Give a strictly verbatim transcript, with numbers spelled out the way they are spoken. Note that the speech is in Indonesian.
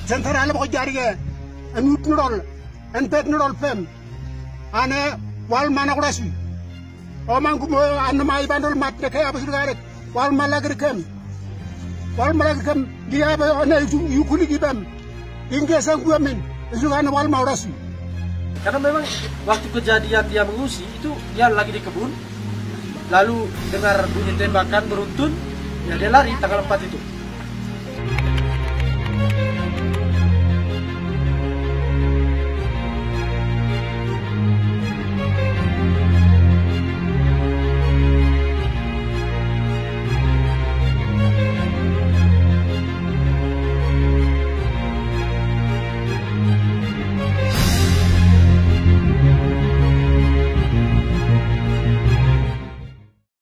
Central ko jariye anut nurol en pet nurol fem ane wal mana kurasi o mangu mo an mai bandol mat de kay abus garet wal malagir kem wal malagir kem dia ba na yukuli gibam ingge sang guaminisugan wal maurasi. Karena memang waktu kejadian dia mengungsi itu dia lagi di kebun, lalu dengar bunyi tembakan beruntun, ya dia lari tanggal empat itu.